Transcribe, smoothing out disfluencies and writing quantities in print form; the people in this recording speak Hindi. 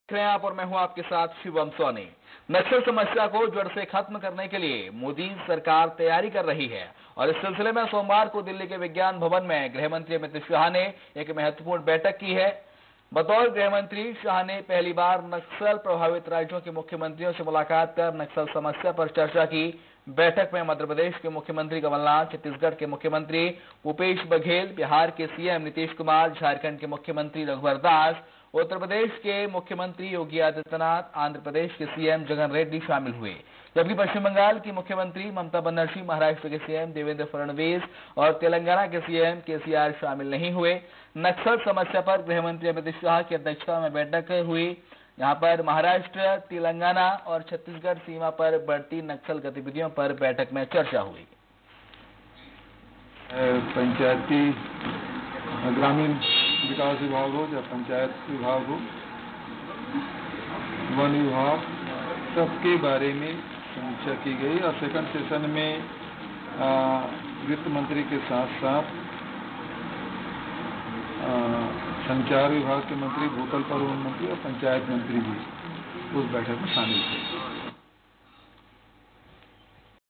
रहे हैं आप और मैं हूं आपके साथ शिवम सोनी। नक्सल समस्या को जड़ से खत्म करने के लिए मोदी सरकार तैयारी कर रही है और इस सिलसिले में सोमवार को दिल्ली के विज्ञान भवन में गृह मंत्री अमित शाह ने एक महत्वपूर्ण बैठक की है। बतौर गृह मंत्री शाह ने पहली बार नक्सल प्रभावित राज्यों के मुख्यमंत्रियों से मुलाकात कर नक्सल समस्या पर चर्चा की। बैठक में मध्य प्रदेश के मुख्यमंत्री कमलनाथ, छत्तीसगढ़ के मुख्यमंत्री भूपेश बघेल, बिहार के सीएम नीतीश कुमार, झारखंड के मुख्यमंत्री रघुवर दास, उत्तर प्रदेश के मुख्यमंत्री योगी आदित्यनाथ, आंध्र प्रदेश के सीएम जगन रेड्डी शामिल हुए, जबकि पश्चिम बंगाल की मुख्यमंत्री ममता बनर्जी, महाराष्ट्र के सीएम देवेंद्र फडणवीस और तेलंगाना के सीएम केसीआर शामिल नहीं हुए। नक्सल समस्या पर गृह मंत्री अमित शाह की अध्यक्षता में बैठक हुई। यहां पर महाराष्ट्र, तेलंगाना और छत्तीसगढ़ सीमा पर बढ़ती नक्सल गतिविधियों पर बैठक में चर्चा हुई। पंचायती ग्रामीण विकास विभाग हो या पंचायत विभाग हो, वन विभाग, सबके बारे में समीक्षा की गई और सेकंड सेशन में वित्त मंत्री के साथ साथ संचार विभाग के मंत्री, भूतल परिवहन मंत्री और पंचायत मंत्री भी उस बैठक में शामिल थे।